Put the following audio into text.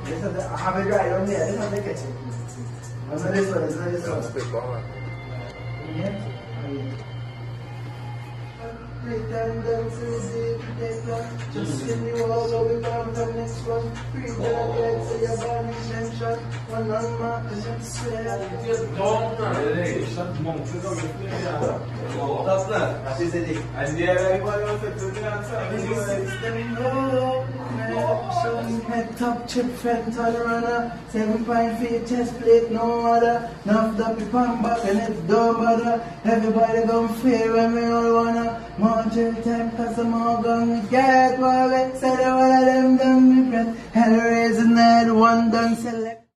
I have it right on there. This one take it. It's not this one. It's not this one. Speak on. Yeah. Just send you all over the next one. Free that so you're born exemption. One on mark and then swear. Head top chip frontal runner, 7 feet chest plate, no other. Nuffed up the palm back and it's don't bother. Everybody gon' fear when we all wanna. More chill time cause I'm all gonna get what we said. All of them done me friend. Hell raising that one done select.